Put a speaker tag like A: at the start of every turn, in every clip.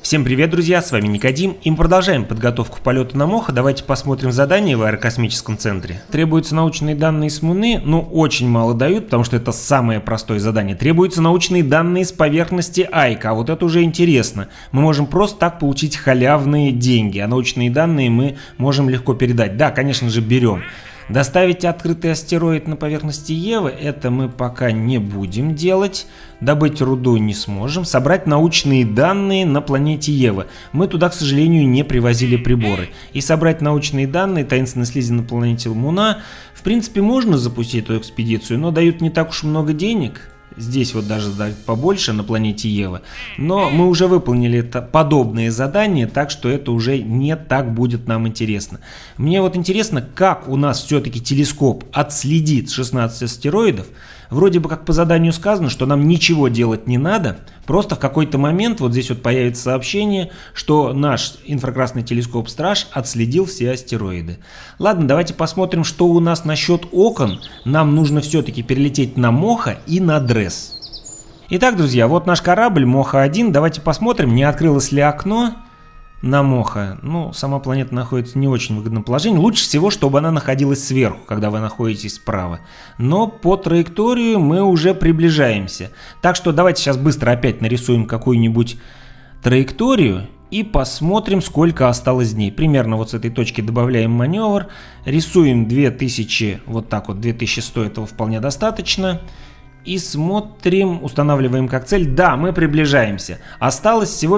A: Всем привет, друзья, с вами Никодим, и мы продолжаем подготовку к полету на Моха. Давайте посмотрим задание в аэрокосмическом центре. Требуются научные данные с Луны, но очень мало дают, потому что это самое простое задание. Требуются научные данные с поверхности Айка, а вот это уже интересно. Мы можем просто так получить халявные деньги, а научные данные мы можем легко передать. Да, конечно же, берем. Доставить открытый астероид на поверхности Евы, это мы пока не будем делать. Добыть руду не сможем. Собрать научные данные на планете Ева. Мы туда, к сожалению, не привозили приборы. И собрать научные данные таинственной слизи на планете Луна, в принципе, можно запустить эту экспедицию, но дают не так уж много денег. Здесь вот даже побольше на планете Ева. Но мы уже выполнили подобные задания, так что это уже не так будет нам интересно. Мне вот интересно, как у нас все-таки телескоп отследит 16 астероидов. Вроде бы как по заданию сказано, что нам ничего делать не надо. Просто в какой-то момент вот здесь вот появится сообщение, что наш инфракрасный телескоп Страж отследил все астероиды. Ладно, давайте посмотрим, что у нас насчет окон. Нам нужно все-таки перелететь на Моха и на Дресс. Итак, друзья, вот наш корабль Моха-1. Давайте посмотрим, не открылось ли окно на Моха. Ну, сама планета находится в не очень выгодном положении. Лучше всего, чтобы она находилась сверху, когда вы находитесь справа. Но по траектории мы уже приближаемся. Так что давайте сейчас быстро опять нарисуем какую-нибудь траекторию и посмотрим, сколько осталось дней. Примерно вот с этой точки добавляем маневр. Рисуем 2000, вот так вот, 2100, этого вполне достаточно. И смотрим, устанавливаем как цель. Да, мы приближаемся. Осталось всего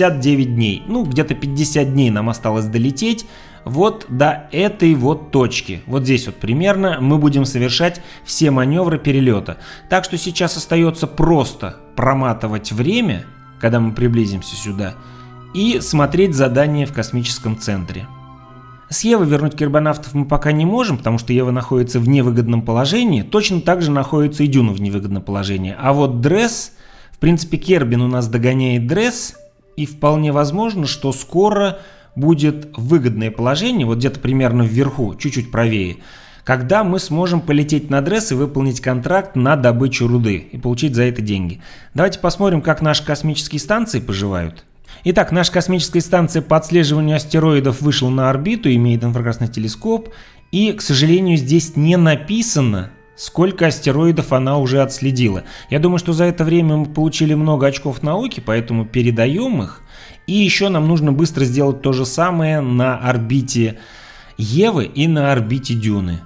A: 59 дней. Ну, где-то 50 дней нам осталось долететь вот до этой вот точки. Вот здесь вот примерно мы будем совершать все маневры перелета. Так что сейчас остается просто проматывать время, когда мы приблизимся сюда, и смотреть задания в космическом центре. С Евы вернуть кирбонавтов мы пока не можем, потому что Ева находится в невыгодном положении. Точно так же находится и Дюна в невыгодном положении. А вот Дресс, в принципе, Кербин у нас догоняет Дресс. И вполне возможно, что скоро будет выгодное положение, вот где-то примерно вверху, чуть-чуть правее, когда мы сможем полететь на Дресс и выполнить контракт на добычу руды и получить за это деньги. Давайте посмотрим, как наши космические станции поживают. Итак, наша космическая станция по отслеживанию астероидов вышла на орбиту, имеет инфракрасный телескоп. И, к сожалению, здесь не написано, сколько астероидов она уже отследила. Я думаю, что за это время мы получили много очков науки, поэтому передаем их. И еще нам нужно быстро сделать то же самое на орбите Евы и на орбите Дюны.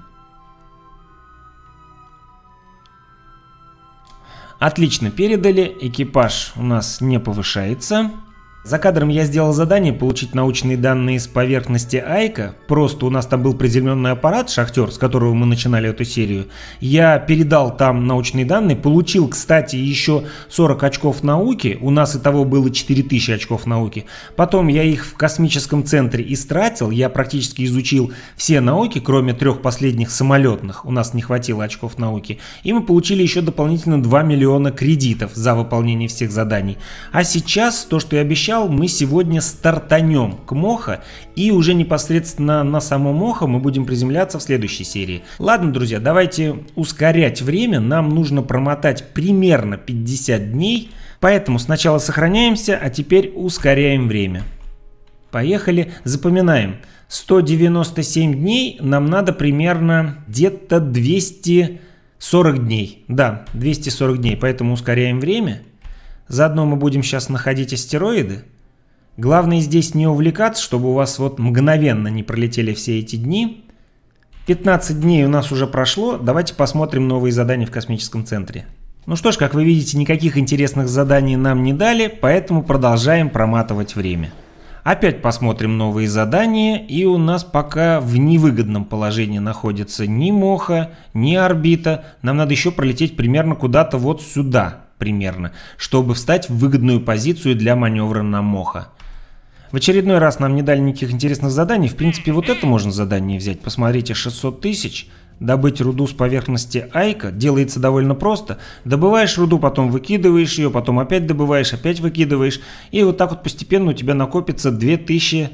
A: Отлично, передали. Экипаж у нас не повышается. За кадром я сделал задание получить научные данные с поверхности Айка. Просто у нас там был приземленный аппарат «Шахтер», с которого мы начинали эту серию. Я передал там научные данные, получил, кстати, еще 40 очков науки. У нас итого было 4000 очков науки. Потом я их в космическом центре истратил. Я практически изучил все науки, кроме 3 последних самолетных. У нас не хватило очков науки. И мы получили еще дополнительно 2 миллиона кредитов за выполнение всех заданий. А сейчас то, что я обещал, мы сегодня стартанем к Моха, и уже непосредственно на само Моха мы будем приземляться в следующей серии. Ладно, друзья, давайте ускорять время. Нам нужно промотать примерно 50 дней, поэтому сначала сохраняемся, а теперь ускоряем время. Поехали, запоминаем. 197 дней, нам надо примерно где-то 240 дней. Да, 240 дней, поэтому ускоряем время. Заодно мы будем сейчас находить астероиды. Главное здесь не увлекаться, чтобы у вас вот мгновенно не пролетели все эти дни. 15 дней у нас уже прошло. Давайте посмотрим новые задания в космическом центре. Ну что ж, как вы видите, никаких интересных заданий нам не дали, поэтому продолжаем проматывать время. Опять посмотрим новые задания, и у нас пока в невыгодном положении находится ни Моха, ни орбита. Нам надо еще пролететь примерно куда-то вот сюда. Примерно, чтобы встать в выгодную позицию для маневра на Моха. В очередной раз нам не дали никаких интересных заданий. В принципе, вот это можно задание взять. Посмотрите, 600 тысяч. Добыть руду с поверхности Айка делается довольно просто. Добываешь руду, потом выкидываешь ее, потом опять добываешь, опять выкидываешь. И вот так вот постепенно у тебя накопится 2000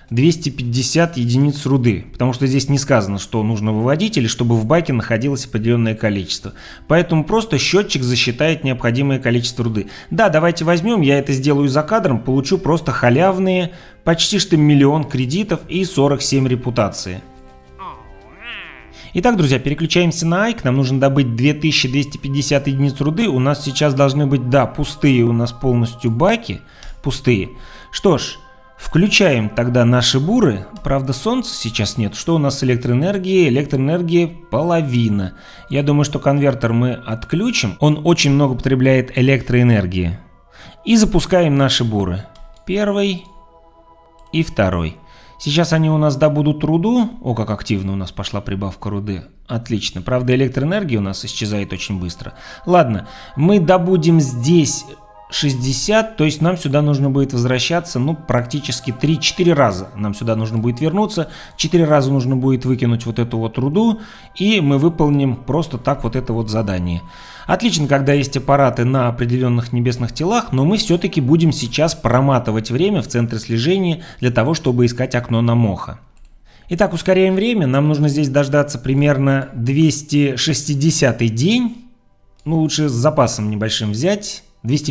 A: 250 единиц руды, потому что здесь не сказано, что нужно выводить или чтобы в баке находилось определенное количество. Поэтому просто счетчик засчитает необходимое количество руды. Да, давайте возьмем, я это сделаю за кадром, получу просто халявные почти что 1 миллион кредитов и 47 репутации. Итак, друзья, переключаемся на Айк. Нам нужно добыть 2250 единиц руды. У нас сейчас должны быть, да, пустые у нас полностью баки. Пустые. Что ж, включаем тогда наши буры. Правда, солнца сейчас нет. Что у нас с электроэнергией? Электроэнергия половина. Я думаю, что конвертер мы отключим. Он очень много потребляет электроэнергии. И запускаем наши буры. Первый и второй. Сейчас они у нас добудут руду. О, как активно у нас пошла прибавка руды. Отлично. Правда, электроэнергия у нас исчезает очень быстро. Ладно, мы добудем здесь 60, то есть нам сюда нужно будет возвращаться, ну, практически 3-4 раза. Нам сюда нужно будет вернуться, 4 раза нужно будет выкинуть вот эту вот руду, и мы выполним просто так вот это вот задание. Отлично, когда есть аппараты на определенных небесных телах, но мы все-таки будем сейчас проматывать время в центре слежения для того, чтобы искать окно на Моха. Итак, ускоряем время, нам нужно здесь дождаться примерно 260-й день, ну, лучше с запасом небольшим взять.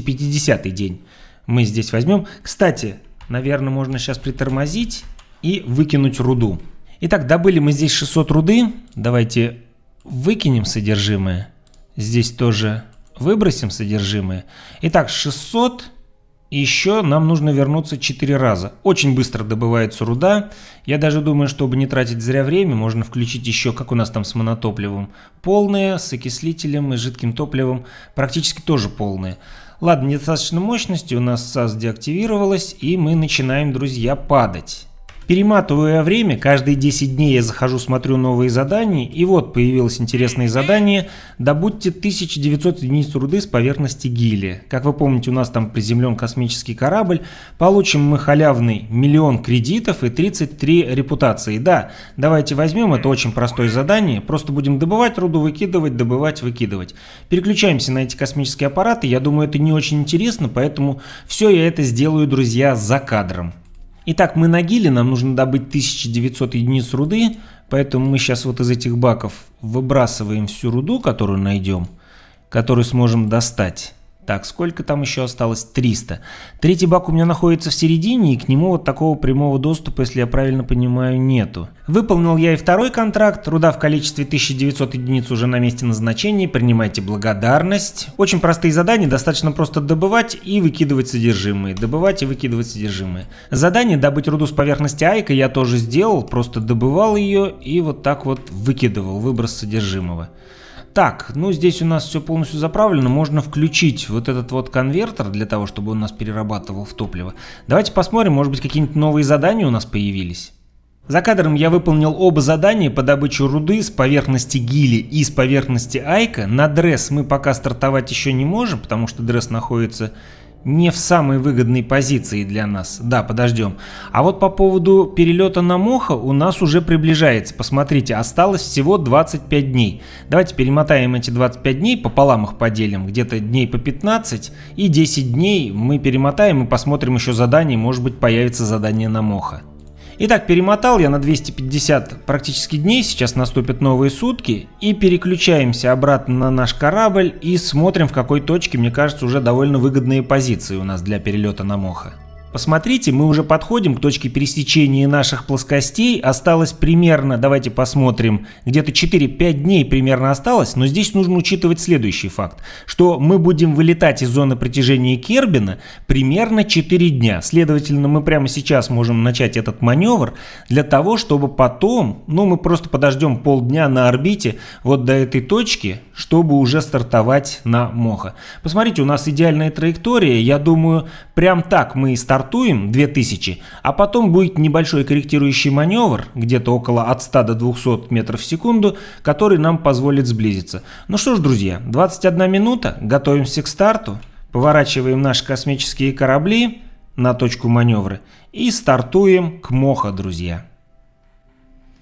A: 250-й день мы здесь возьмем. Кстати, наверное, можно сейчас притормозить и выкинуть руду. Итак, добыли мы здесь 600 руды. Давайте выкинем содержимое. Здесь тоже выбросим содержимое. Итак, 600. И еще нам нужно вернуться 4 раза. Очень быстро добывается руда. Я даже думаю, чтобы не тратить зря время, можно включить еще, как у нас там с монотопливом, полные, с окислителем и жидким топливом практически тоже полные. Ладно, недостаточно мощности, у нас САС деактивировалась, и мы начинаем, друзья, падать. Перематывая время, каждые 10 дней я захожу, смотрю новые задания, и вот появилось интересное задание: добудьте 1900 единиц руды с поверхности Гилия. Как вы помните, у нас там приземлен космический корабль, получим мы халявный 1 миллион кредитов и 33 репутации. Да, давайте возьмем, это очень простое задание, просто будем добывать руду, выкидывать, добывать, выкидывать. Переключаемся на эти космические аппараты, я думаю, это не очень интересно, поэтому все я это сделаю, друзья, за кадром. Итак, мы на Гиле, нам нужно добыть 1900 единиц руды, поэтому мы сейчас вот из этих баков выбрасываем всю руду, которую найдем, которую сможем достать. Так, сколько там еще осталось? 300. Третий бак у меня находится в середине, и к нему вот такого прямого доступа, если я правильно понимаю, нету. Выполнил я и второй контракт. Руда в количестве 1900 единиц уже на месте назначения. Принимайте благодарность. Очень простые задания, достаточно просто добывать и выкидывать содержимое. Добывать и выкидывать содержимое. Задание добыть руду с поверхности Айка я тоже сделал. Просто добывал ее и вот так вот выкидывал. Выброс содержимого. Так, ну здесь у нас все полностью заправлено, можно включить вот этот вот конвертер для того, чтобы он нас перерабатывал в топливо. Давайте посмотрим, может быть, какие-нибудь новые задания у нас появились. За кадром я выполнил оба задания по добыче руды с поверхности Гили и с поверхности Айка. На Дресс мы пока стартовать еще не можем, потому что Дресс находится не в самой выгодной позиции для нас. Да, подождем. А вот по поводу перелета на Моха у нас уже приближается. Посмотрите, осталось всего 25 дней. Давайте перемотаем эти 25 дней, пополам их поделим. Где-то дней по 15 и 10 дней мы перемотаем и посмотрим еще задание. Может быть, появится задание на Моха. Итак, перемотал я на 250 практически дней, сейчас наступят новые сутки, и переключаемся обратно на наш корабль и смотрим, в какой точке, мне кажется, уже довольно выгодные позиции у нас для перелета на Моха. Посмотрите, мы уже подходим к точке пересечения наших плоскостей, осталось примерно, давайте посмотрим, где-то 4-5 дней примерно осталось, но здесь нужно учитывать следующий факт, что мы будем вылетать из зоны притяжения Кербина примерно 4 дня, следовательно, мы прямо сейчас можем начать этот маневр для того, чтобы потом, ну мы просто подождем полдня на орбите вот до этой точки, чтобы уже стартовать на Моха. Посмотрите, у нас идеальная траектория, я думаю, прям так мы и стартуем 2000, а потом будет небольшой корректирующий маневр, где-то около от 100 до 200 метров в секунду, который нам позволит сблизиться. Ну что ж, друзья, 21 минута, готовимся к старту, поворачиваем наши космические корабли на точку маневра и стартуем к Моха, друзья.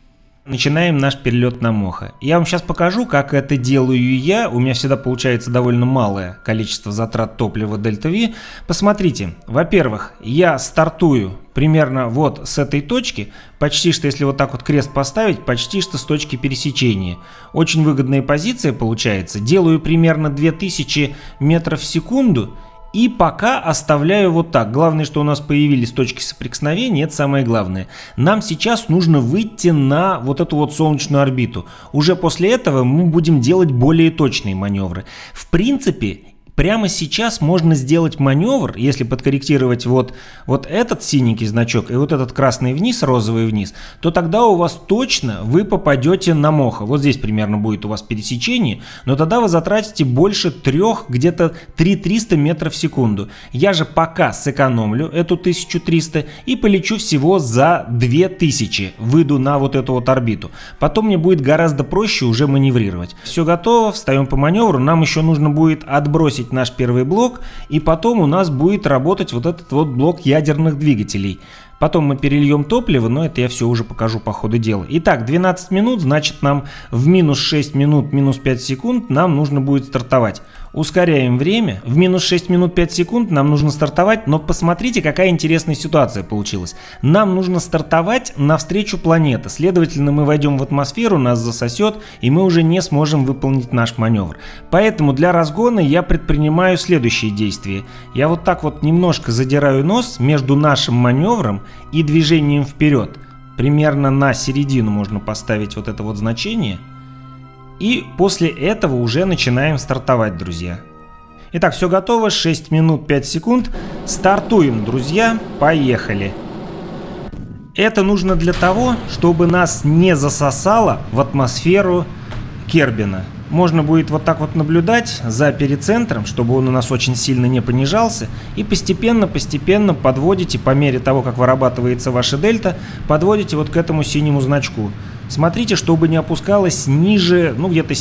A: начинаем наш перелет на Моха. Я вам сейчас покажу, как это делаю я. У меня всегда получается довольно малое количество затрат топлива Delta V. Посмотрите, во-первых, я стартую примерно вот с этой точки, почти что, если вот так вот крест поставить, почти что с точки пересечения. Очень выгодная позиция получается. Делаю примерно 2000 метров в секунду. И пока оставляю вот так. Главное, что у нас появились точки соприкосновения, это самое главное. Нам сейчас нужно выйти на вот эту вот солнечную орбиту. Уже после этого мы будем делать более точные маневры. В принципе, прямо сейчас можно сделать маневр, если подкорректировать вот этот синенький значок и вот этот красный вниз, розовый вниз, то тогда у вас точно вы попадете на Моха. Вот здесь примерно будет у вас пересечение, но тогда вы затратите больше где-то 3300 метров в секунду. Я же пока сэкономлю эту 1300 и полечу всего за 2000. Выйду на вот эту вот орбиту. Потом мне будет гораздо проще уже маневрировать. Все готово, встаем по маневру. Нам еще нужно будет отбросить наш первый блок, и потом у нас будет работать вот этот вот блок ядерных двигателей. Потом мы перельем топливо, но это я все уже покажу по ходу дела. Итак, 12 минут, значит нам в минус 6 минут, минус 5 секунд нам нужно будет стартовать. Ускоряем время. В минус 6 минут 5 секунд нам нужно стартовать, но посмотрите, какая интересная ситуация получилась. Нам нужно стартовать навстречу планеты. Следовательно, мы войдем в атмосферу, нас засосет, и мы уже не сможем выполнить наш маневр. Поэтому для разгона я предпринимаю следующие действия. Я вот так вот немножко задираю нос между нашим маневром и движением вперед. Примерно на середину можно поставить вот это вот значение. И после этого уже начинаем стартовать, друзья. Итак, все готово. 6 минут 5 секунд. Стартуем, друзья. Поехали. Это нужно для того, чтобы нас не засосало в атмосферу Кербина. Можно будет вот так вот наблюдать за перицентром, чтобы он у нас очень сильно не понижался. И постепенно подводите, по мере того, как вырабатывается ваша дельта, подводите вот к этому синему значку. Смотрите, чтобы не опускалось ниже, ну, где-то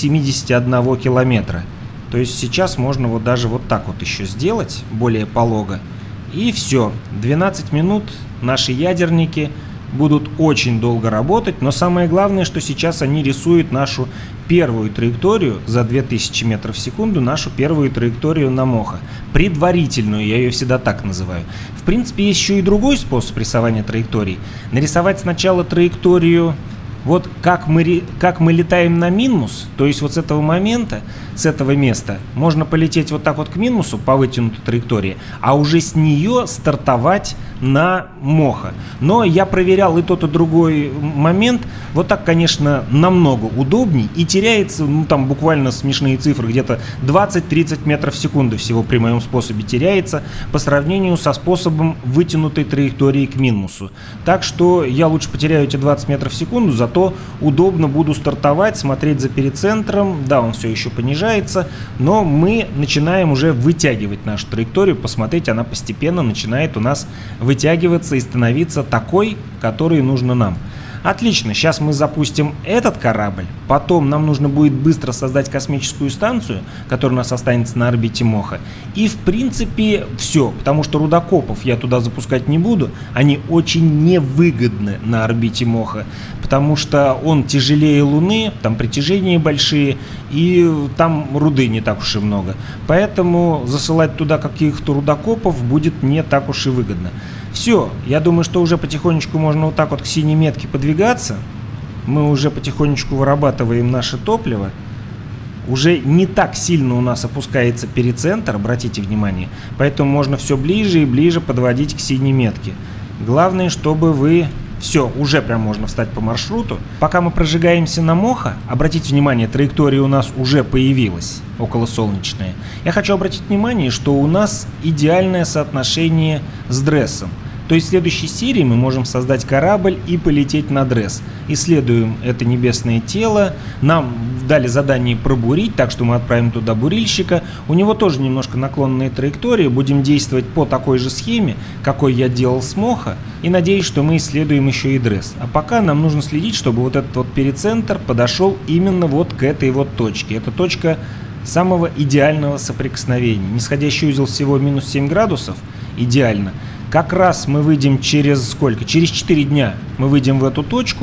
A: 71 километра. То есть сейчас можно вот даже вот так вот еще сделать, более полого. И все, 12 минут наши ядерники будут очень долго работать, но самое главное, что сейчас они рисуют нашу первую траекторию за 2000 метров в секунду, нашу первую траекторию на Моха. Предварительную, я ее всегда так называю. В принципе, есть еще и другой способ рисования траекторий. Нарисовать сначала траекторию, вот как мы летаем на минус, то есть вот с этого момента, с этого места, можно полететь вот так вот к минусу по вытянутой траектории, а уже с нее стартовать на Моха. Но я проверял и тот, и другой момент. Вот так, конечно, намного удобней и теряется, ну там буквально смешные цифры, где-то 20-30 метров в секунду всего при моем способе теряется по сравнению со способом вытянутой траектории к минусу. Так что я лучше потеряю эти 20 метров в секунду, зато удобно буду стартовать, смотреть за перицентром. Да, он все еще понижается, но мы начинаем уже вытягивать нашу траекторию. Посмотрите, она постепенно начинает у нас вытягиваться и становиться такой, который нужно нам. Отлично, сейчас мы запустим этот корабль, потом нам нужно будет быстро создать космическую станцию, которая у нас останется на орбите Моха. И в принципе все, потому что рудокопов я туда запускать не буду, они очень невыгодны на орбите Моха, потому что он тяжелее Луны, там притяжения большие, и там руды не так уж и много. Поэтому засылать туда каких-то рудокопов будет не так уж и выгодно. Все, я думаю, что уже потихонечку можно вот так вот к синей метке подвигаться. Мы уже потихонечку вырабатываем наше топливо. Уже не так сильно у нас опускается перицентр, обратите внимание. Поэтому можно все ближе и ближе подводить к синей метке. Главное, чтобы вы... Все, уже прям можно встать по маршруту. Пока мы прожигаемся на Моха, обратите внимание, траектория у нас уже появилась, околосолнечная. Я хочу обратить внимание, что у нас идеальное соотношение с Дрессом. То есть в следующей серии мы можем создать корабль и полететь на Дресс. Исследуем это небесное тело. Нам дали задание пробурить, так что мы отправим туда бурильщика. У него тоже немножко наклонные траектории. Будем действовать по такой же схеме, какой я делал с Моха. И надеюсь, что мы исследуем еще и Дресс. А пока нам нужно следить, чтобы вот этот вот перицентр подошел именно вот к этой вот точке. Это точка самого идеального соприкосновения. Нисходящий узел всего минус 7 градусов. Идеально. Как раз мы выйдем через сколько? Через 4 дня мы выйдем в эту точку,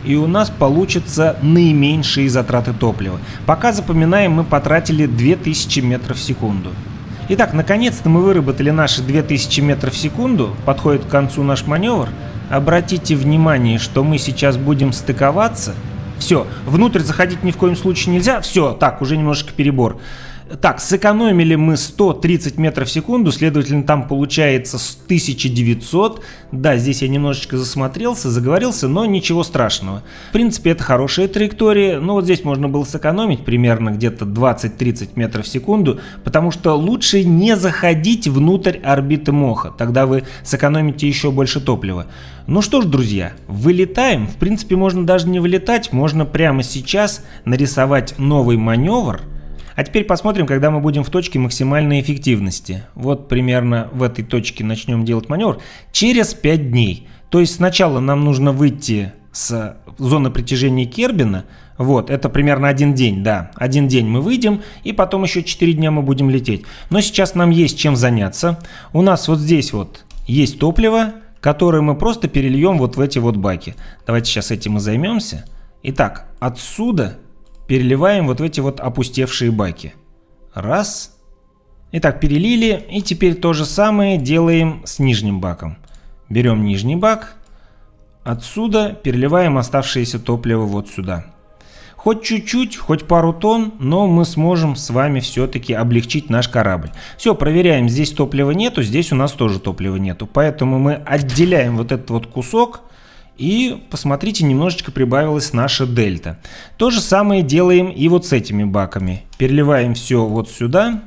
A: и у нас получатся наименьшие затраты топлива. Пока запоминаем, мы потратили 2000 метров в секунду. Итак, наконец-то мы выработали наши 2000 метров в секунду, подходит к концу наш маневр. Обратите внимание, что мы сейчас будем стыковаться. Все, внутрь заходить ни в коем случае нельзя. Все, так, уже немножко перебор. Так, сэкономили мы 130 метров в секунду, следовательно, там получается 1900. Да, здесь я немножечко засмотрелся, заговорился, но ничего страшного. В принципе, это хорошая траектория, но вот здесь можно было сэкономить примерно где-то 20-30 метров в секунду, потому что лучше не заходить внутрь орбиты Моха, тогда вы сэкономите еще больше топлива. Ну что ж, друзья, вылетаем. В принципе, можно даже не вылетать, можно прямо сейчас нарисовать новый маневр. А теперь посмотрим, когда мы будем в точке максимальной эффективности. Вот примерно в этой точке начнем делать маневр через 5 дней. То есть сначала нам нужно выйти с зоны притяжения Кербина. Вот, это примерно 1 день, да. 1 день мы выйдем, и потом еще 4 дня мы будем лететь. Но сейчас нам есть чем заняться. У нас вот здесь вот есть топливо, которое мы просто перельем вот в эти вот баки. Давайте сейчас этим и займемся. Итак, отсюда переливаем вот в эти вот опустевшие баки. Раз. Итак, перелили. И теперь то же самое делаем с нижним баком. Берем нижний бак. Отсюда переливаем оставшееся топливо вот сюда. Хоть чуть-чуть, хоть пару тонн, но мы сможем с вами все-таки облегчить наш корабль. Все, проверяем. Здесь топлива нету, здесь у нас тоже топлива нету. Поэтому мы отделяем вот этот вот кусок. И посмотрите, немножечко прибавилась наша дельта. То же самое делаем и вот с этими баками. Переливаем все вот сюда.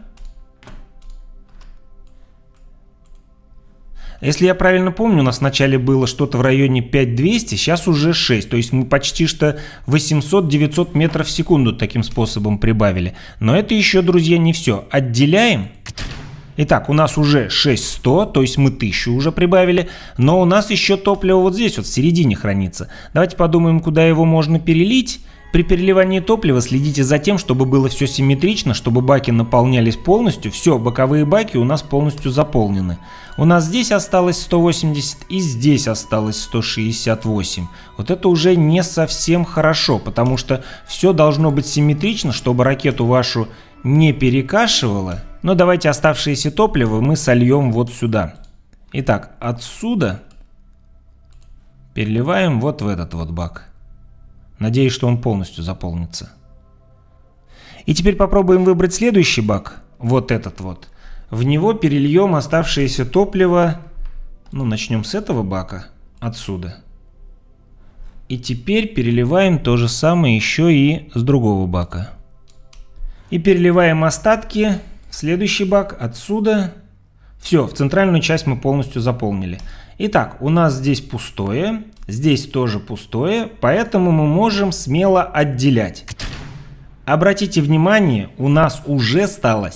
A: Если я правильно помню, у нас вначале было что-то в районе 5200, сейчас уже 6. То есть мы почти что 800-900 метров в секунду таким способом прибавили. Но это еще, друзья, не все. Отделяем. Итак, у нас уже 6100, то есть мы 1000 уже прибавили, но у нас еще топливо вот здесь вот в середине хранится. Давайте подумаем, куда его можно перелить. При переливании топлива следите за тем, чтобы было все симметрично, чтобы баки наполнялись полностью. Все, боковые баки у нас полностью заполнены. У нас здесь осталось 180 и здесь осталось 168. Вот это уже не совсем хорошо, потому что все должно быть симметрично, чтобы ракету вашу не перекашивало. Но давайте оставшееся топливо мы сольем вот сюда. Итак, отсюда переливаем вот в этот вот бак. Надеюсь, что он полностью заполнится. И теперь попробуем выбрать следующий бак. Вот этот вот. В него перельем оставшееся топливо. Ну, начнем с этого бака. Отсюда. И теперь переливаем то же самое еще и с другого бака. И переливаем остатки в следующий бак отсюда. Все, в центральную часть мы полностью заполнили. Итак, у нас здесь пустое, здесь тоже пустое, поэтому мы можем смело отделять. Обратите внимание, у нас уже стало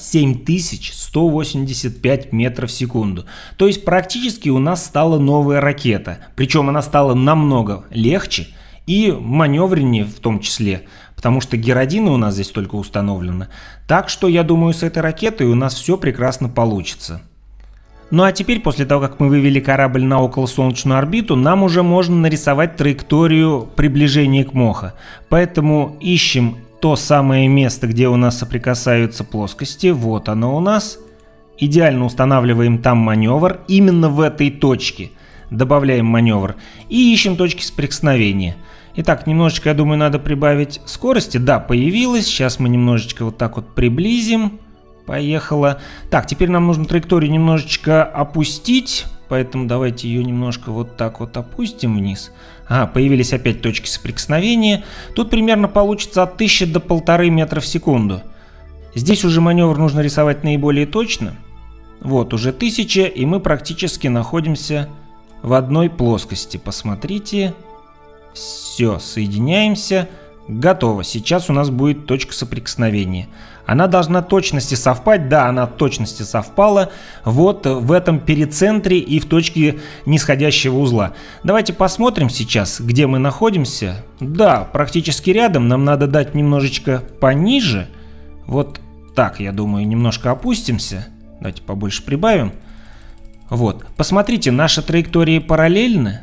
A: 7185 метров в секунду. То есть практически у нас стала новая ракета. Причем она стала намного легче и маневреннее в том числе. Потому что геродина у нас здесь только установлена. Так что я думаю, с этой ракетой у нас все прекрасно получится. Ну а теперь, после того, как мы вывели корабль на околосолнечную орбиту, нам уже можно нарисовать траекторию приближения к Моха. Поэтому ищем то самое место, где у нас соприкасаются плоскости. Вот оно у нас. Идеально устанавливаем там маневр. Именно в этой точке добавляем маневр. И ищем точки соприкосновения. Итак, немножечко, я думаю, надо прибавить скорости. Да, появилась. Сейчас мы немножечко вот так вот приблизим. Поехала. Так, теперь нам нужно траекторию немножечко опустить. Поэтому давайте ее немножко вот так вот опустим вниз. Появились опять точки соприкосновения. Тут примерно получится от 1000 до 1,5 метра в секунду. Здесь уже маневр нужно рисовать наиболее точно. Вот уже 1000, и мы практически находимся в одной плоскости. Посмотрите. Все, соединяемся. Готово. Сейчас у нас будет точка соприкосновения. Она должна точности совпать. Да, она в точности совпала. Вот в этом перицентре и в точке нисходящего узла. Давайте посмотрим сейчас, где мы находимся. Да, практически рядом. Нам надо дать немножечко пониже. Вот так, я думаю, немножко опустимся. Давайте побольше прибавим. Вот. Посмотрите, наши траектории параллельны.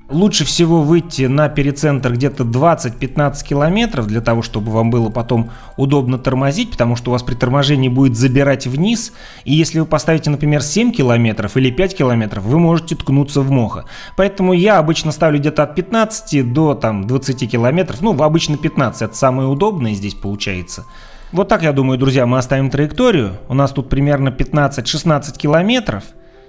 A: Лучше всего выйти на перицентр где-то 20-15 километров, для того, чтобы вам было потом удобно тормозить, потому что у вас при торможении будет забирать вниз, и если вы поставите, например, 7 километров или 5 километров, вы можете ткнуться в мохо. Поэтому я обычно ставлю где-то от 15 до 20 километров, обычно 15, это самое удобное здесь получается. Вот так, я думаю, друзья, мы оставим траекторию, у нас тут примерно 15-16 километров.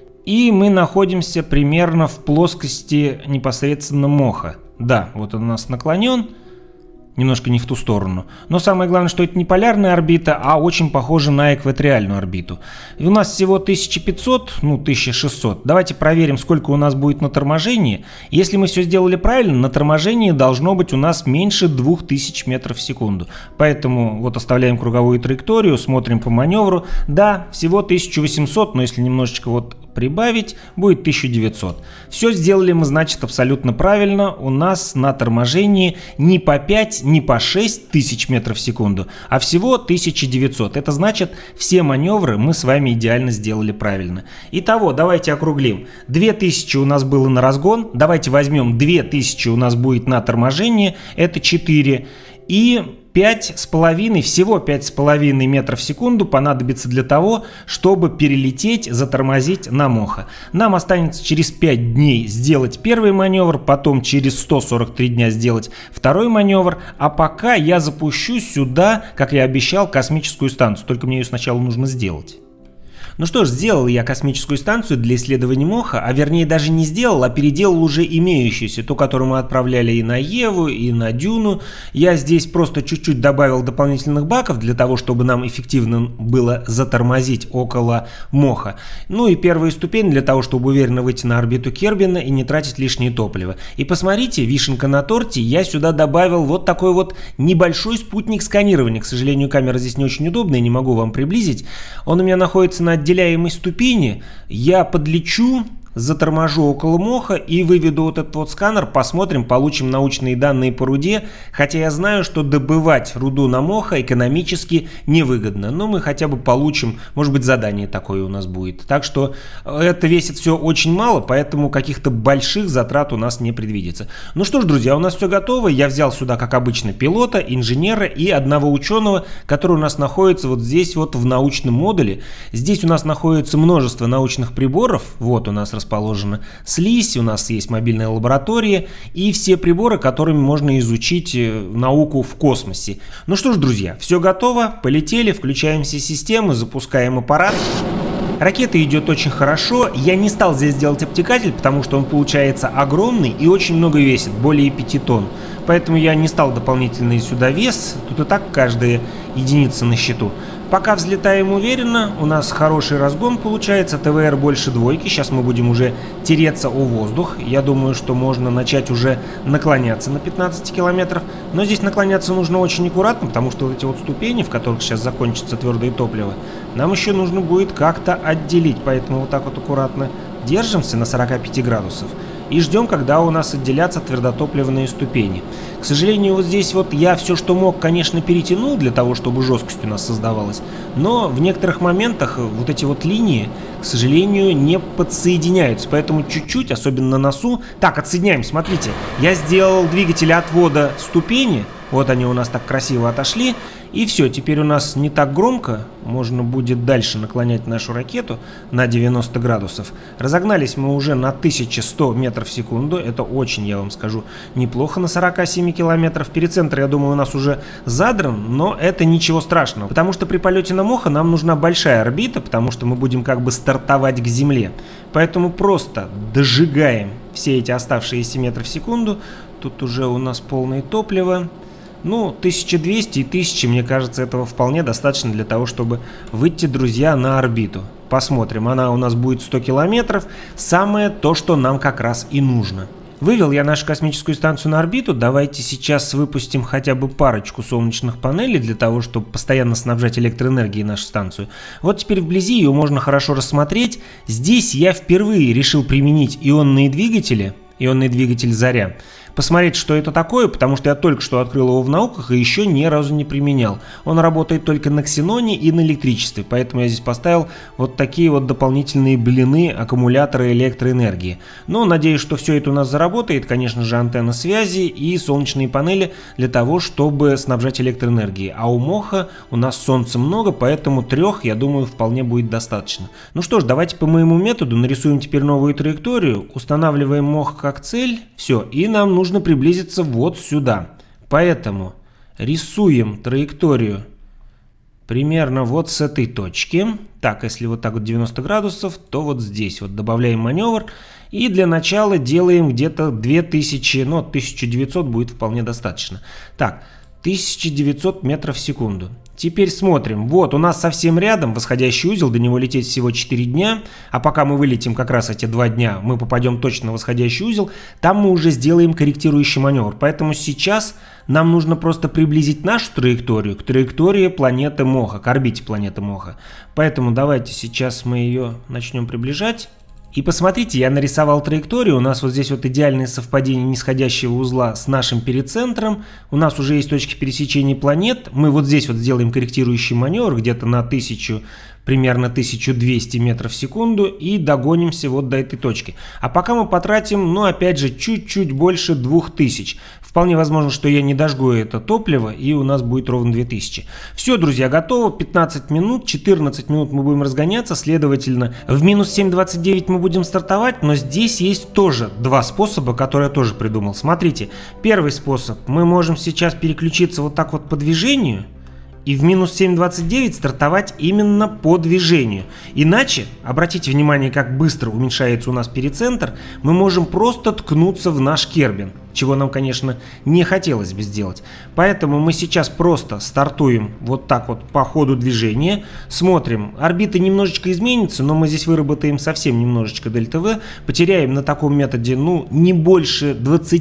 A: И мы находимся примерно в плоскости непосредственно моха. Да, вот он у нас наклонен, немножко не в ту сторону. Но самое главное, что это не полярная орбита, а очень похожа на экваториальную орбиту. И у нас всего 1500, 1600. Давайте проверим, сколько у нас будет на торможении. Если мы все сделали правильно, на торможении должно быть у нас меньше 2000 метров в секунду. Поэтому вот оставляем круговую траекторию, смотрим по маневру. Да, всего 1800, но если немножечко прибавить, будет 1900. Все сделали мы, значит, абсолютно правильно. У нас на торможении не по 5, не по 6 тысяч метров в секунду, а всего 1900. Это значит, все маневры мы с вами идеально сделали правильно. Итого, давайте округлим. 2000 у нас было на разгон. Давайте возьмем 2000 у нас будет на торможении. Это 4. И 5,5, всего 5,5 метров в секунду понадобится для того, чтобы перелететь, затормозить на мохо. Нам останется через 5 дней сделать первый маневр, потом через 143 дня сделать второй маневр, а пока я запущу сюда, как я обещал, космическую станцию, только мне ее сначала нужно сделать. Ну что ж, сделал я космическую станцию для исследования моха, а вернее даже не сделал, а переделал уже имеющуюся, ту, которую мы отправляли и на Еву, и на Дюну. Я здесь просто чуть-чуть добавил дополнительных баков для того, чтобы нам эффективно было затормозить около моха. Ну и первая ступень для того, чтобы уверенно выйти на орбиту Кербина и не тратить лишнее топливо. И посмотрите, вишенка на торте, я сюда добавил вот такой вот небольшой спутник сканирования. К сожалению, камера здесь не очень удобная, не могу вам приблизить. Он у меня находится на отделяемой ступени. Я подлечу, заторможу около моха и выведу вот этот вот сканер, посмотрим, получим научные данные по руде, хотя я знаю, что добывать руду на моха экономически невыгодно, но мы хотя бы получим, может быть, задание такое у нас будет. Так что это весит все очень мало, поэтому каких-то больших затрат у нас не предвидится. Ну что ж, друзья, у нас все готово. Я взял сюда, как обычно, пилота, инженера и одного ученого, который у нас находится вот здесь вот в научном модуле. Здесь у нас находится множество научных приборов, вот у нас расположена слизь, у нас есть мобильная лаборатория и все приборы, которыми можно изучить науку в космосе. Ну что ж, друзья, все готово, полетели, включаем все системы, запускаем аппарат. Ракета идет очень хорошо. Я не стал здесь делать обтекатель, потому что он получается огромный и очень много весит, более 5 тонн. Поэтому я не стал дополнительный сюда вес, тут и так каждая единица на счету. Пока взлетаем уверенно, у нас хороший разгон получается, ТВР больше двойки, сейчас мы будем уже тереться о воздух. Я думаю, что можно начать уже наклоняться на 15 километров, но здесь наклоняться нужно очень аккуратно, потому что вот эти вот ступени, в которых сейчас закончится твердое топливо, нам еще нужно будет как-то отделить, поэтому вот так вот аккуратно держимся на 45 градусов. И ждем, когда у нас отделятся твердотопливные ступени. К сожалению, вот здесь вот я все, что мог, конечно, перетянул для того, чтобы жесткость у нас создавалась. Но в некоторых моментах вот эти вот линии, к сожалению, не подсоединяются. Поэтому чуть-чуть, особенно на носу. Так, отсоединяем, смотрите. Я сделал двигатель отвода ступени. Вот они у нас так красиво отошли. И все, теперь у нас не так громко. Можно будет дальше наклонять нашу ракету на 90 градусов. Разогнались мы уже на 1100 метров в секунду. Это очень, я вам скажу, неплохо на 47 километров. Перицентр, я думаю, у нас уже задран, но это ничего страшного. Потому что при полете на моха нам нужна большая орбита, потому что мы будем как бы стартовать к Земле. Поэтому просто дожигаем все эти оставшиеся метры в секунду. Тут уже у нас полное топливо. Ну, 1200 и 1000, мне кажется, этого вполне достаточно для того, чтобы выйти, друзья, на орбиту. Посмотрим, она у нас будет 100 километров, самое то, что нам как раз и нужно. Вывел я нашу космическую станцию на орбиту, давайте сейчас выпустим хотя бы парочку солнечных панелей для того, чтобы постоянно снабжать электроэнергией нашу станцию. Вот теперь вблизи ее можно хорошо рассмотреть. Здесь я впервые решил применить ионные двигатели, ионный двигатель «Заря». посмотреть, что это такое, потому что я только что открыл его в науках и еще ни разу не применял. Он работает только на ксеноне и на электричестве, поэтому я здесь поставил вот такие вот дополнительные блины аккумулятора электроэнергии. Но надеюсь, что все это у нас заработает, конечно же, антенна связи и солнечные панели для того, чтобы снабжать электроэнергией. А у моха у нас солнца много, поэтому 3, я думаю, вполне будет достаточно. Ну что ж, давайте по моему методу нарисуем теперь новую траекторию, устанавливаем мох как цель, все, и нам нужно приблизиться вот сюда. Поэтому рисуем траекторию примерно вот с этой точки. Так, если вот так вот 90 градусов, то вот здесь вот добавляем маневр. И для начала делаем где-то 2000, ну 1900 будет вполне достаточно. Так, 1900 метров в секунду. Теперь смотрим. Вот у нас совсем рядом восходящий узел, до него лететь всего 4 дня. А пока мы вылетим как раз эти 2 дня, мы попадем точно на восходящий узел. Там мы уже сделаем корректирующий маневр. Поэтому сейчас нам нужно просто приблизить нашу траекторию к траектории планеты Моха, к орбите планеты Моха. Поэтому давайте сейчас мы ее начнем приближать. И посмотрите, я нарисовал траекторию, у нас вот здесь вот идеальное совпадение нисходящего узла с нашим перицентром, у нас уже есть точки пересечения планет, мы вот здесь вот сделаем корректирующий маневр где-то на 1000, примерно 1200 метров в секунду и догонимся вот до этой точки. А пока мы потратим, ну опять же, чуть-чуть больше 2000. Вполне возможно, что я не дожгу это топливо и у нас будет ровно 2000. Все, друзья, готово. 15 минут, 14 минут мы будем разгоняться, следовательно, в минус 7.29 мы будем стартовать, но здесь есть тоже 2 способа, которые я тоже придумал. Смотрите, первый способ, мы можем сейчас переключиться вот так вот по движению, и в минус 7.29 стартовать именно по движению. Иначе, обратите внимание, как быстро уменьшается у нас перицентр, мы можем просто ткнуться в наш Кербин, чего нам, конечно, не хотелось бы сделать. Поэтому мы сейчас просто стартуем вот так вот по ходу движения, смотрим, орбита немножечко изменится, но мы здесь выработаем совсем немножечко ΔV, потеряем на таком методе, ну, не больше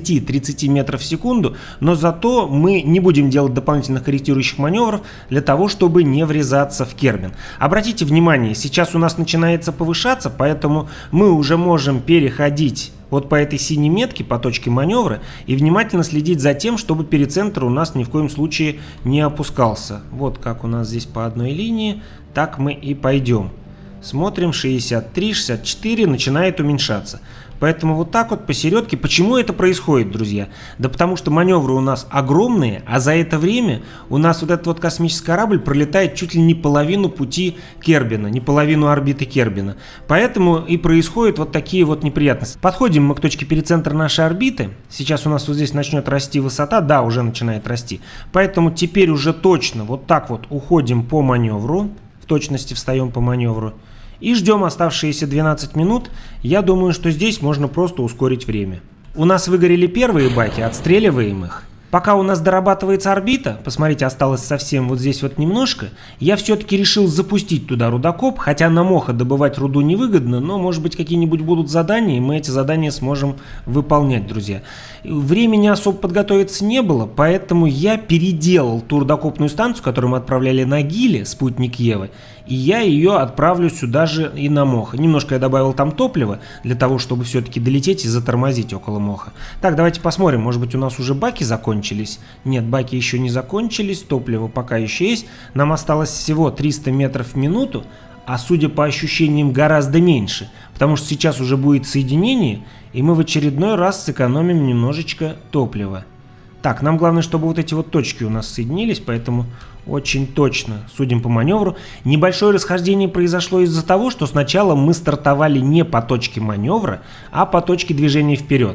A: 20-30 метров в секунду, но зато мы не будем делать дополнительных корректирующих маневров для того, чтобы не врезаться в Кербин. Обратите внимание, сейчас у нас начинается повышаться, поэтому мы уже можем переходить вот по этой синей метке, по точке маневра, и внимательно следить за тем, чтобы перицентр у нас ни в коем случае не опускался. Вот как у нас здесь по одной линии, так мы и пойдем. Смотрим, 63, 64, начинает уменьшаться. Поэтому вот так вот посередке. Почему это происходит, друзья? Да потому что маневры у нас огромные, а за это время у нас вот этот вот космический корабль пролетает чуть ли не половину пути Кербина, не половину орбиты Кербина. Поэтому и происходят вот такие вот неприятности. Подходим мы к точке перицентра нашей орбиты. Сейчас у нас вот здесь начнет расти высота. Да, уже начинает расти. Поэтому теперь уже точно вот так вот уходим по маневру. В точности встаем по маневру. И ждем оставшиеся 12 минут. Я думаю, что здесь можно просто ускорить время. У нас выгорели первые баки, отстреливаем их. Пока у нас дорабатывается орбита, посмотрите, осталось совсем вот здесь вот немножко, я все-таки решил запустить туда рудокоп, хотя на Моха добывать руду невыгодно, но может быть какие-нибудь будут задания, и мы эти задания сможем выполнять, друзья. Времени особо подготовиться не было, поэтому я переделал ту рудокопную станцию, которую мы отправляли на Гиле, спутник Евы, и я ее отправлю сюда же и на Моха. Немножко я добавил там топлива, для того, чтобы все-таки долететь и затормозить около Моха. Так, давайте посмотрим, может быть у нас уже баки закончились? Нет, баки еще не закончились, топливо пока еще есть. Нам осталось всего 300 метров в минуту, а судя по ощущениям гораздо меньше, потому что сейчас уже будет соединение, и мы в очередной раз сэкономим немножечко топлива. Так, нам главное, чтобы вот эти вот точки у нас соединились, поэтому очень точно судим по маневру. Небольшое расхождение произошло из-за того, что сначала мы стартовали не по точке маневра, а по точке движения вперед.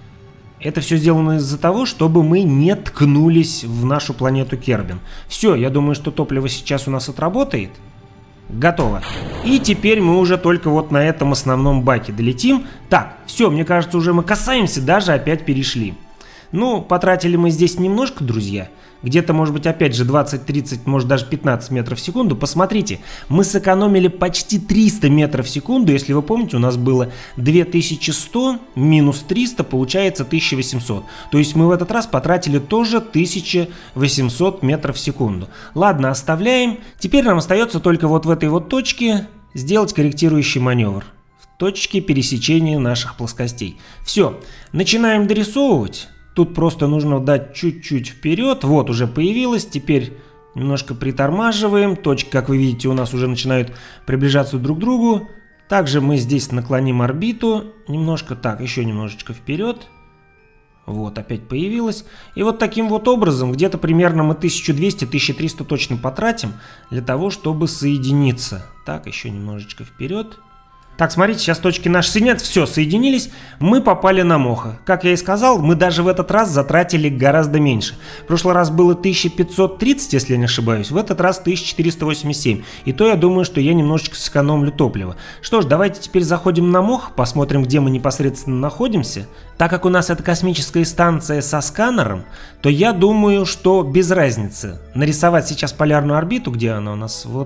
A: Это все сделано из-за того, чтобы мы не ткнулись в нашу планету Кербин. Все, я думаю, что топливо сейчас у нас отработает. Готово. И теперь мы уже только вот на этом основном баке долетим. Так, все, мне кажется, уже мы касаемся, даже опять перешли. Ну, потратили мы здесь немножко, друзья. Где-то, может быть, опять же 20-30, может даже 15 метров в секунду. Посмотрите, мы сэкономили почти 300 метров в секунду. Если вы помните, у нас было 2100 минус 300, получается 1800. То есть мы в этот раз потратили тоже 1800 метров в секунду. Ладно, оставляем. Теперь нам остается только вот в этой вот точке сделать корректирующий маневр. В точке пересечения наших плоскостей. Все, начинаем дорисовывать. Тут просто нужно дать чуть-чуть вперед. Вот уже появилось. Теперь немножко притормаживаем. Точки, как вы видите, у нас уже начинают приближаться друг к другу. Также мы здесь наклоним орбиту. Немножко так, еще немножечко вперед. Вот, опять появилась. И вот таким вот образом, где-то примерно мы 1200-1300 точно потратим для того, чтобы соединиться. Так, еще немножечко вперед. Так, смотрите, сейчас точки наши соединятся. Все, соединились. Мы попали на Моха. Как я и сказал, мы даже в этот раз затратили гораздо меньше. В прошлый раз было 1530, если я не ошибаюсь. В этот раз 1487. И то я думаю, что я немножечко сэкономлю топлива. Что ж, давайте теперь заходим на Мох, посмотрим, где мы непосредственно находимся. Так как у нас это космическая станция со сканером, то я думаю, что без разницы. Нарисовать сейчас полярную орбиту, где она у нас вот...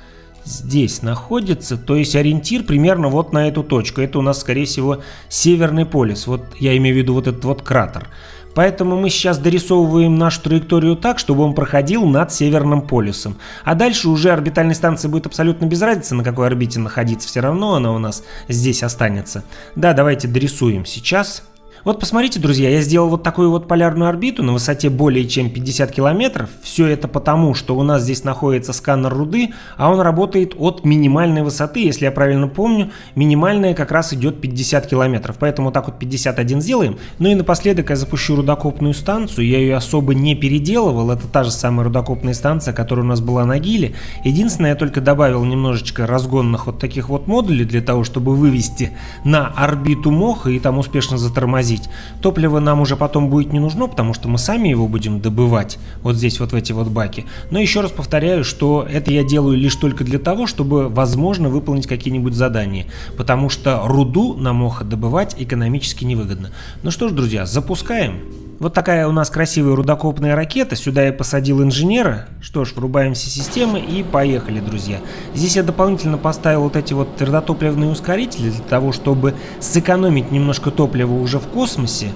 A: здесь находится, то есть ориентир примерно вот на эту точку. Это у нас, скорее всего, Северный полюс. Вот я имею в виду вот этот вот кратер. Поэтому мы сейчас дорисовываем нашу траекторию так, чтобы он проходил над Северным полюсом. А дальше уже орбитальной станции будет абсолютно без разницы, на какой орбите находиться. Все равно она у нас здесь останется. Да, давайте дорисуем сейчас. Вот посмотрите, друзья, я сделал вот такую вот полярную орбиту на высоте более чем 50 километров. Все это потому, что у нас здесь находится сканер руды, а он работает от минимальной высоты. Если я правильно помню, минимальная как раз идет 50 километров. Поэтому так вот 51 сделаем. Ну и напоследок я запущу рудокопную станцию. Я ее особо не переделывал. Это та же самая рудокопная станция, которая у нас была на Гиле. Единственное, я только добавил немножечко разгонных вот таких вот модулей для того, чтобы вывести на орбиту Моха и там успешно затормозить. Топливо нам уже потом будет не нужно, потому что мы сами его будем добывать вот здесь вот в эти вот баки. Но еще раз повторяю, что это я делаю лишь только для того, чтобы возможно выполнить какие-нибудь задания, потому что руду на Моха добывать экономически невыгодно. Ну что ж, друзья, запускаем. Вот такая у нас красивая рудокопная ракета. Сюда я посадил инженера. Что ж, врубаем все системы и поехали, друзья. Здесь я дополнительно поставил вот эти вот твердотопливные ускорители для того, чтобы сэкономить немножко топлива уже в космосе.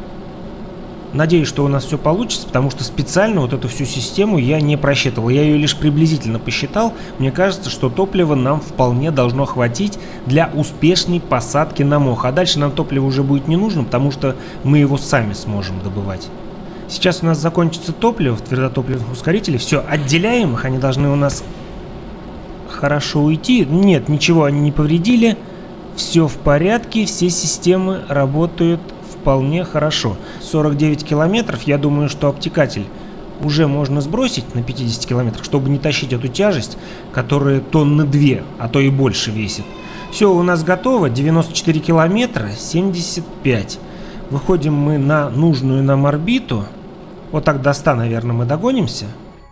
A: Надеюсь, что у нас все получится, потому что специально вот эту всю систему я не просчитывал. Я ее лишь приблизительно посчитал. Мне кажется, что топлива нам вполне должно хватить для успешной посадки на Мох. А дальше нам топливо уже будет не нужно, потому что мы его сами сможем добывать. Сейчас у нас закончится топливо в твердотопливных ускорителях. Все, отделяем их, они должны у нас хорошо уйти. Нет, ничего они не повредили. Все в порядке, все системы работают вполне хорошо. 49 километров, я думаю, что обтекатель уже можно сбросить на 50 километрах, чтобы не тащить эту тяжесть, которая тонны 2, а то и больше весит. Все, у нас готово, 94 километра, 75. Выходим мы на нужную нам орбиту. Вот так до 100, наверное, мы догонимся.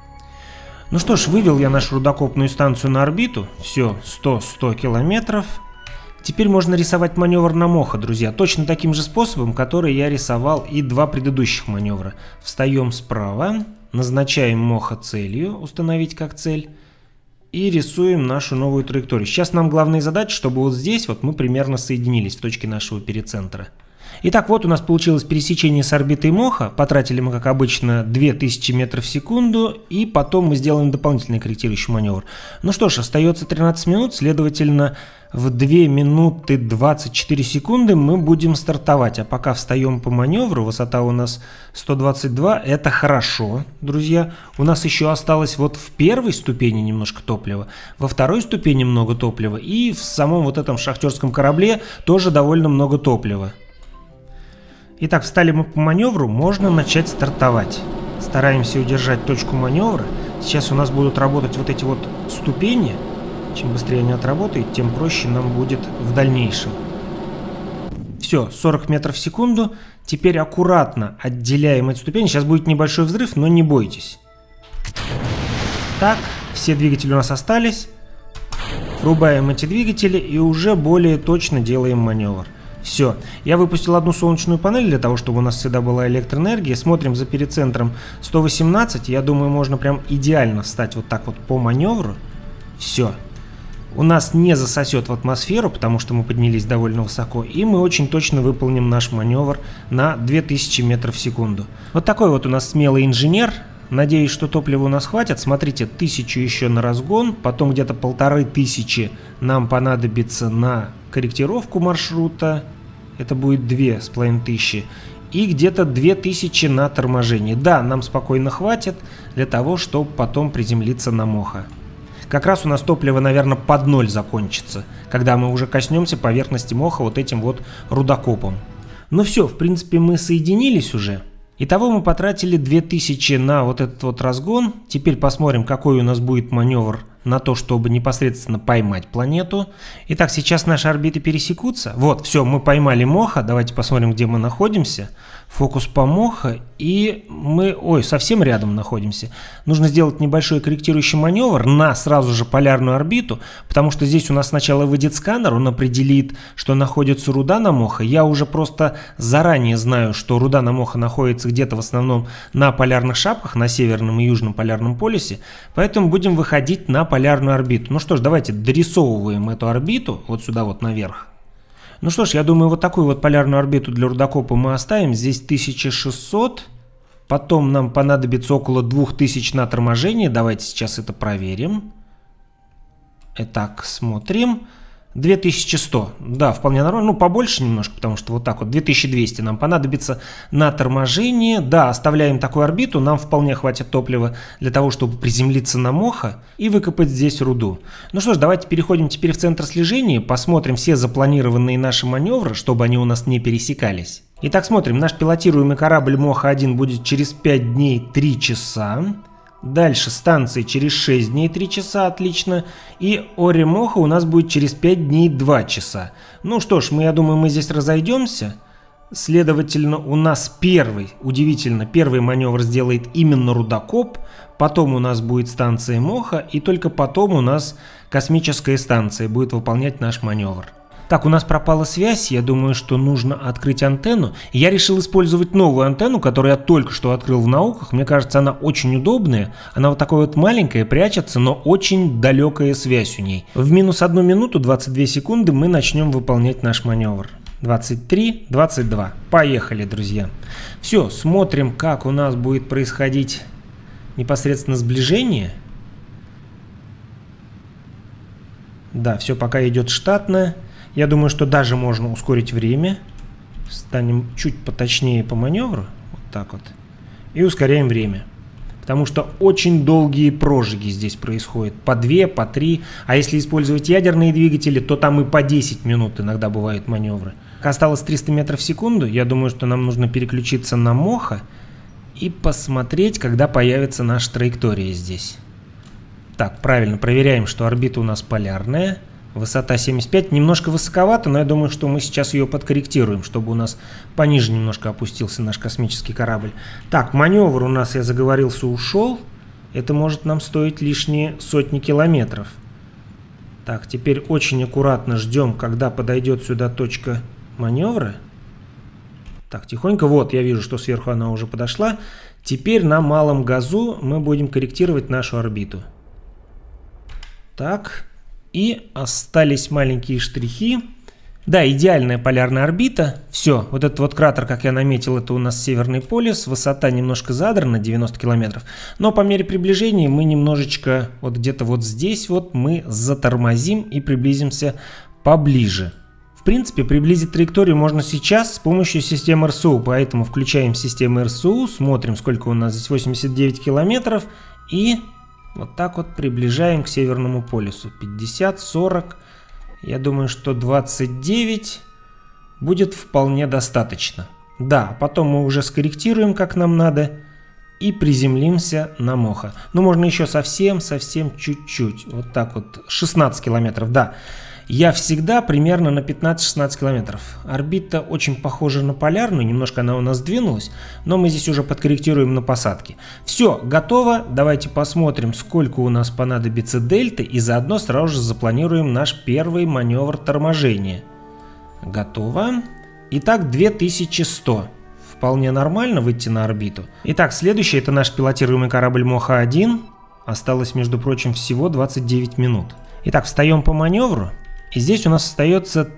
A: Ну что ж, вывел я нашу рудокопную станцию на орбиту. Все, 100 километров. Теперь можно рисовать маневр на Моха, друзья, точно таким же способом, который я рисовал и два предыдущих маневра. Встаем справа, назначаем Моха целью, установить как цель, и рисуем нашу новую траекторию. Сейчас нам главная задача, чтобы вот здесь вот мы примерно соединились в точке нашего перицентра. Итак, вот у нас получилось пересечение с орбитой Моха. Потратили мы, как обычно, 2000 метров в секунду. И потом мы сделаем дополнительный корректирующий маневр. Ну что ж, остается 13 минут. Следовательно, в 2 минуты 24 секунды мы будем стартовать. А пока встаем по маневру. Высота у нас 122. Это хорошо, друзья. У нас еще осталось вот в первой ступени немножко топлива. Во второй ступени много топлива. И в самом вот этом шахтерском корабле тоже довольно много топлива. Итак, встали мы по маневру, можно начать стартовать. Стараемся удержать точку маневра. Сейчас у нас будут работать вот эти вот ступени. Чем быстрее они отработают, тем проще нам будет в дальнейшем. Все, 40 метров в секунду. Теперь аккуратно отделяем эти ступени. Сейчас будет небольшой взрыв, но не бойтесь. Так, все двигатели у нас остались. Врубаем эти двигатели и уже более точно делаем маневр. Все, я выпустил одну солнечную панель для того, чтобы у нас всегда была электроэнергия. Смотрим за перицентром 118. Я думаю, можно прям идеально встать вот так вот по маневру. Все. У нас не засосет в атмосферу, потому что мы поднялись довольно высоко. И мы очень точно выполним наш маневр на 2000 метров в секунду. Вот такой вот у нас смелый инженер. Надеюсь, что топлива у нас хватит. Смотрите, 1000 еще на разгон. Потом где-то 1500 нам понадобится на корректировку маршрута. Это будет 2500. и где-то 2000 на торможении. Да, нам спокойно хватит для того, чтобы потом приземлиться на Моха. Как раз у нас топливо, наверное, под 0 закончится, когда мы уже коснемся поверхности Моха вот этим вот рудокопом. Ну все, в принципе, мы соединились уже. Итого мы потратили 2000 на вот этот вот разгон. Теперь посмотрим, какой у нас будет маневр на то, чтобы непосредственно поймать планету. Итак, сейчас наши орбиты пересекутся. Вот, все, мы поймали Моха. Давайте посмотрим, где мы находимся. Фокус по Моха. И мы, совсем рядом находимся. Нужно сделать небольшой корректирующий маневр на сразу же полярную орбиту, потому что здесь у нас сначала выйдет сканер, он определит, что находится руда на Моха. Я уже просто заранее знаю, что руда на Моха находится где-то в основном на полярных шапках, на северном и южном полярном полюсе, поэтому будем выходить на полярную орбиту. Ну что ж, давайте дорисовываем эту орбиту вот сюда вот наверх. Ну что ж, я думаю, вот такую вот полярную орбиту для рудокопа мы оставим. Здесь 1600. Потом нам понадобится около 2000 на торможение. Давайте сейчас это проверим. Итак, смотрим. 2100. Да, вполне нормально. Ну, побольше немножко, потому что вот так вот 2200 нам понадобится на торможение. Да, оставляем такую орбиту. Нам вполне хватит топлива для того, чтобы приземлиться на Моха и выкопать здесь руду. Ну что ж, давайте переходим теперь в центр слежения. Посмотрим все запланированные наши маневры, чтобы они у нас не пересекались. Итак, смотрим. Наш пилотируемый корабль Моха-1 будет через 5 дней 3 часа. Дальше станции через 6 дней 3 часа, отлично. И Ори Моха у нас будет через 5 дней 2 часа. Ну что ж, я думаю, мы здесь разойдемся. Следовательно, у нас первый маневр сделает именно рудокоп. Потом у нас будет станция Моха. И только потом у нас космическая станция будет выполнять наш маневр. Так, у нас пропала связь, я думаю, что нужно открыть антенну. Я решил использовать новую антенну, которую я только что открыл в науках. Мне кажется, она очень удобная. Она вот такая вот маленькая, прячется, но очень далекая связь у ней. В минус 1 минуту 22 секунды мы начнем выполнять наш маневр. 23, 22. Поехали, друзья. Все, смотрим, как у нас будет происходить непосредственно сближение. Да, все пока идет штатно. Я думаю, что даже можно ускорить время. Станем чуть поточнее по маневру. Вот так вот. И ускоряем время. Потому что очень долгие прожиги здесь происходят. По 2, по 3. А если использовать ядерные двигатели, то там и по 10 минут иногда бывают маневры. Осталось 300 метров в секунду. Я думаю, что нам нужно переключиться на Моха и посмотреть, когда появится наша траектория здесь. Так, правильно. Проверяем, что орбита у нас полярная. Высота 75, немножко высоковато, но я думаю, что мы сейчас ее подкорректируем, чтобы у нас пониже немножко опустился наш космический корабль. Так, маневр у нас, я заговорился, ушел. Это может нам стоить лишние сотни километров. Так, теперь очень аккуратно ждем, когда подойдет сюда точка маневра. Так, тихонько. Вот, я вижу, что сверху она уже подошла. Теперь на малом газу мы будем корректировать нашу орбиту. Так. И остались маленькие штрихи. Да, идеальная полярная орбита. Все, вот этот вот кратер, как я наметил, это у нас Северный полюс. Высота немножко задрана, 90 километров. Но по мере приближения мы немножечко, вот где-то вот здесь вот мы затормозим и приблизимся поближе. В принципе, приблизить траекторию можно сейчас с помощью системы РСУ. Поэтому включаем систему РСУ, смотрим, сколько у нас здесь, 89 километров. И... вот так вот приближаем к Северному полюсу. 50, 40. Я думаю, что 29 будет вполне достаточно. Да, потом мы уже скорректируем, как нам надо. И приземлимся на Моха. Ну, можно еще совсем чуть-чуть. Вот так вот. 16 километров, да. Я всегда примерно на 15-16 километров. Орбита очень похожа на полярную, немножко она у нас сдвинулась, но мы здесь уже подкорректируем на посадке. Все, готово. Давайте посмотрим, сколько у нас понадобится дельты, и заодно сразу же запланируем наш первый маневр торможения. Готово. Итак, 2100. Вполне нормально выйти на орбиту. Итак, следующий это наш пилотируемый корабль Моха-1. Осталось, между прочим, всего 29 минут. Итак, встаем по маневру. И здесь у нас остается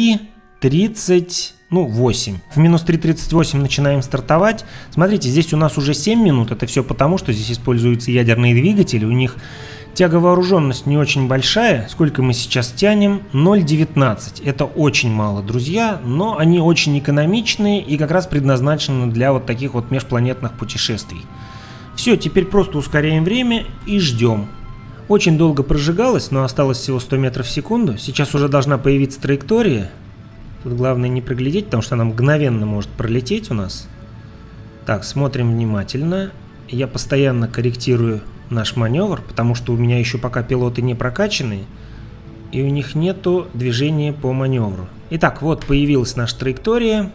A: 3:38. В минус 3:38 начинаем стартовать. Смотрите, здесь у нас уже 7 минут. Это все потому, что здесь используются ядерные двигатели. У них Тяговооруженность не очень большая. Сколько мы сейчас тянем? 0,19. Это очень мало, друзья, но они очень экономичные и как раз предназначены для вот таких вот межпланетных путешествий. Все, теперь просто ускоряем время и ждем. Очень долго прожигалось, но осталось всего 100 метров в секунду. Сейчас уже должна появиться траектория. Тут главное не проглядеть, потому что она мгновенно может пролететь у нас. Так, смотрим внимательно. Я постоянно корректирую наш маневр, потому что у меня еще пока пилоты не прокачанные, и у них нету движения по маневру. Итак, вот появилась наша траектория.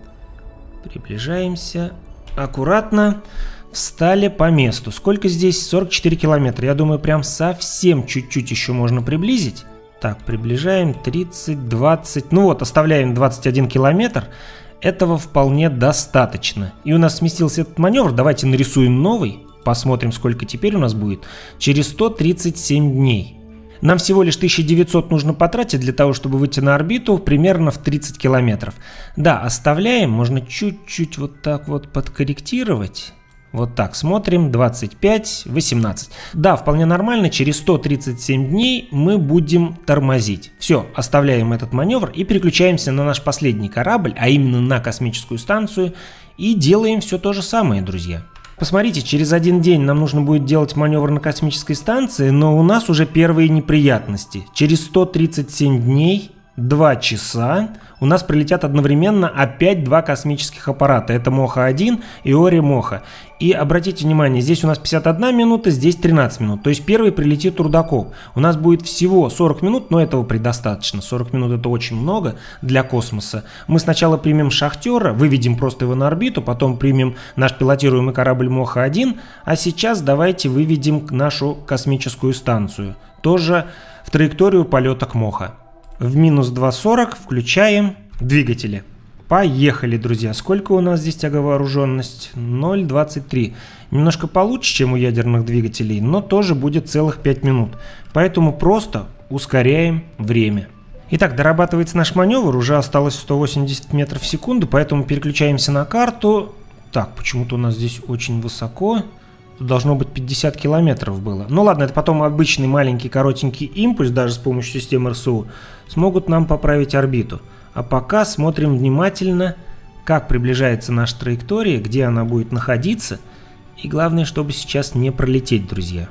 A: Приближаемся. Аккуратно. Встали по месту. Сколько здесь? 44 километра. Я думаю, прям совсем чуть-чуть еще можно приблизить. Так, приближаем 30, 20. Ну вот, оставляем 21 километр. Этого вполне достаточно. И у нас сместился этот маневр. Давайте нарисуем новый. Посмотрим, сколько теперь у нас будет. Через 137 дней. Нам всего лишь 1900 нужно потратить для того, чтобы выйти на орбиту примерно в 30 километров. Да, оставляем. Можно чуть-чуть вот так вот подкорректировать. Вот так, смотрим, 25, 18. Да, вполне нормально, через 137 дней мы будем тормозить. Все, оставляем этот маневр и переключаемся на наш последний корабль, а именно на космическую станцию, и делаем все то же самое, друзья. Посмотрите, через один день нам нужно будет делать маневр на космической станции, но у нас уже первые неприятности. Через 137 дней, 2 часа, у нас прилетят одновременно опять два космических аппарата. Это Моха-1 и Ори-Моха. И обратите внимание, здесь у нас 51 минута, здесь 13 минут. То есть первый прилетит Рудокоп. У нас будет всего 40 минут, но этого предостаточно. 40 минут это очень много для космоса. Мы сначала примем Шахтера, выведем просто его на орбиту, потом примем наш пилотируемый корабль Моха-1. А сейчас давайте выведем нашу космическую станцию. Тоже в траекторию полета к Моха. В минус 2.40 включаем двигатели. Поехали, друзья. Сколько у нас здесь тяговооруженность? 0,23. Немножко получше, чем у ядерных двигателей, но тоже будет целых 5 минут. Поэтому просто ускоряем время. Итак, дорабатывается наш маневр. Уже осталось 180 метров в секунду, поэтому переключаемся на карту. Так, почему-то у нас здесь очень высоко. Тут должно быть 50 километров было. Ну ладно, это потом обычный маленький коротенький импульс, даже с помощью системы РСУ, смогут нам поправить орбиту. А пока смотрим внимательно, как приближается наша траектория, где она будет находиться. И главное, чтобы сейчас не пролететь, друзья.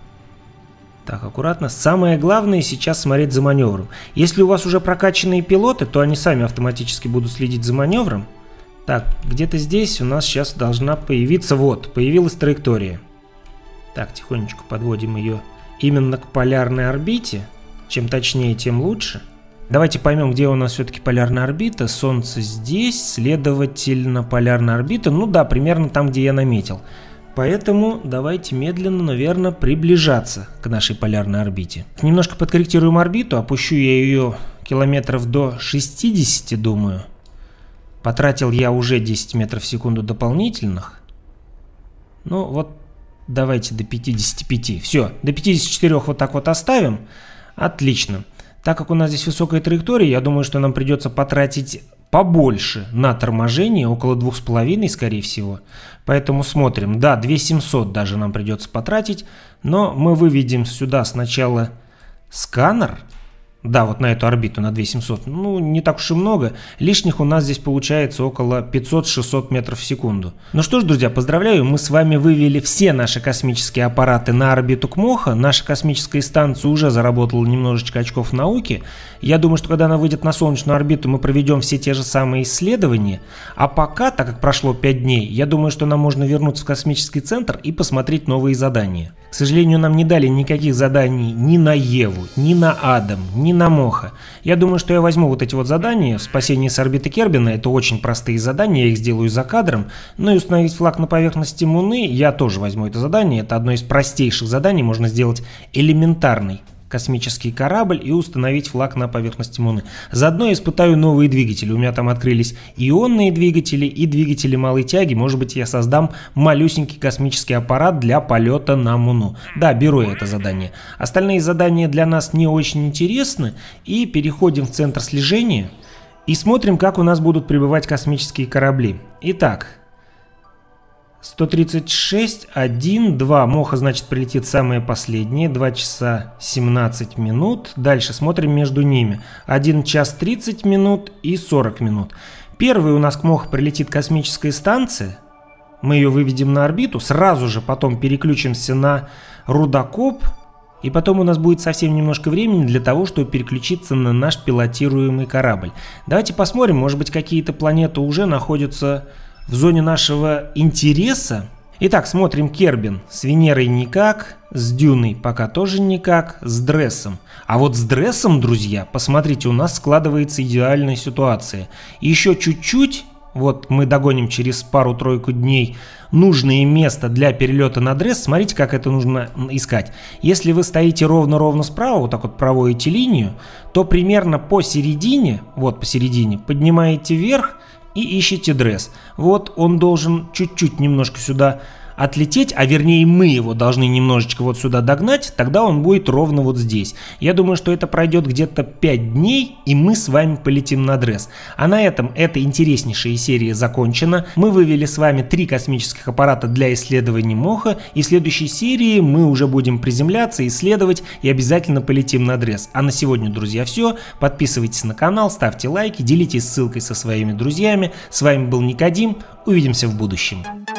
A: Так, аккуратно. Самое главное сейчас смотреть за маневром. Если у вас уже прокачанные пилоты, то они сами автоматически будут следить за маневром. Так, где-то здесь у нас сейчас должна появиться, вот, появилась траектория. Так, тихонечко подводим ее именно к полярной орбите. Чем точнее, тем лучше. Давайте поймем, где у нас все-таки полярная орбита. Солнце здесь, следовательно, полярная орбита. Ну да, примерно там, где я наметил. Поэтому давайте медленно, но верно приближаться к нашей полярной орбите. Немножко подкорректируем орбиту, опущу я ее километров до 60, думаю. Потратил я уже 10 метров в секунду дополнительных. Ну вот, давайте до 55. Все, до 54 вот так вот оставим. Отлично. Так как у нас здесь высокая траектория, я думаю, что нам придется потратить побольше на торможение, около 2,5, скорее всего. Поэтому смотрим. Да, 2700 даже нам придется потратить. Но мы выведем сюда сначала сканер. Да, вот на эту орбиту, на 2700, ну, не так уж и много. Лишних у нас здесь получается около 500-600 метров в секунду. Ну что ж, друзья, поздравляю, мы с вами вывели все наши космические аппараты на орбиту к Моха. Наша космическая станция уже заработала немножечко очков науки. Я думаю, что когда она выйдет на солнечную орбиту, мы проведем все те же самые исследования. А пока, так как прошло 5 дней, я думаю, что нам можно вернуться в космический центр и посмотреть новые задания. К сожалению, нам не дали никаких заданий ни на Еву, ни на Адам, ни на Моха. Я думаю, что я возьму вот эти вот задания в спасении с орбиты Кербина. Это очень простые задания, я их сделаю за кадром. Ну и установить флаг на поверхности Луны я тоже возьму это задание. Это одно из простейших заданий, можно сделать элементарный космический корабль и установить флаг на поверхности Луны. Заодно я испытаю новые двигатели. У меня там открылись ионные двигатели и двигатели малой тяги. Может быть, я создам малюсенький космический аппарат для полета на Луну. Да, беру я это задание. Остальные задания для нас не очень интересны. И переходим в центр слежения и смотрим, как у нас будут прибывать космические корабли. Итак, 136, 1, 2. Моха, значит, прилетит самое последнее. 2 часа 17 минут. Дальше смотрим между ними. 1 час 30 минут и 40 минут. Первый у нас к Моха прилетит космическая станция. Мы ее выведем на орбиту. Сразу же потом переключимся на рудокоп. И потом у нас будет совсем немножко времени для того, чтобы переключиться на наш пилотируемый корабль. Давайте посмотрим, может быть, какие-то планеты уже находятся в зоне нашего интереса. Итак, смотрим Кербин. С Венерой никак, с Дюной пока тоже никак, с Дрессом. А вот с Дрессом, друзья, посмотрите, у нас складывается идеальная ситуация. Еще чуть-чуть, вот мы догоним через пару-тройку дней нужное место для перелета на Дресс. Смотрите, как это нужно искать. Если вы стоите ровно-ровно справа, вот так вот проводите линию, то примерно посередине, вот посередине, поднимаете вверх и ищите Дресс. Вот он должен чуть-чуть немножко сюда отлететь, а вернее мы его должны немножечко вот сюда догнать, тогда он будет ровно вот здесь. Я думаю, что это пройдет где-то 5 дней, и мы с вами полетим на Дресс. А на этом эта интереснейшая серия закончена. Мы вывели с вами 3 космических аппарата для исследования Моха, и в следующей серии мы уже будем приземляться, исследовать и обязательно полетим на Дресс. А на сегодня, друзья, все. Подписывайтесь на канал, ставьте лайки, делитесь ссылкой со своими друзьями. С вами был Никодим. Увидимся в будущем.